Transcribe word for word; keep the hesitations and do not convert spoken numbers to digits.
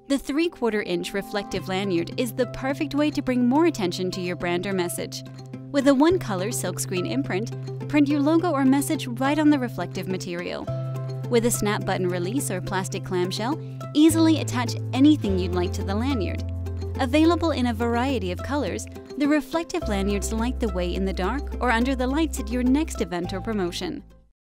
The three quarter inch reflective lanyard is the perfect way to bring more attention to your brand or message. With a one-color silkscreen imprint, print your logo or message right on the reflective material. With a snap button release or plastic clamshell, easily attach anything you'd like to the lanyard. Available in a variety of colors, the reflective lanyards light the way in the dark or under the lights at your next event or promotion.